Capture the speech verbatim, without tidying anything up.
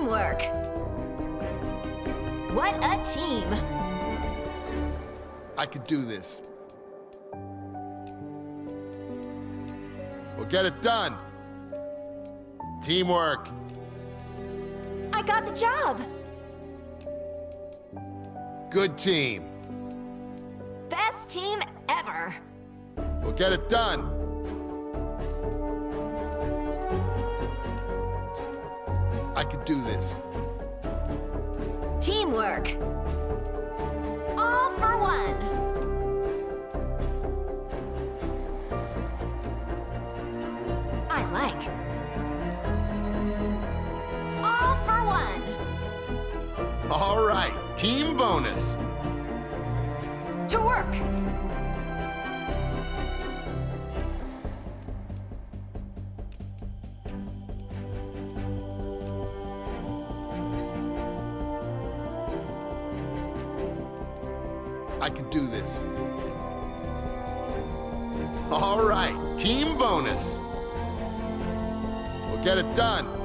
Teamwork. What a team. I could do this. We'll get it done. Teamwork. I got the job. Good team. Best team ever. We'll get it done. I could do this. Teamwork. All for one. I like. All for one. All right, team bonus. To work. I can do this. All right, team bonus. We'll get it done.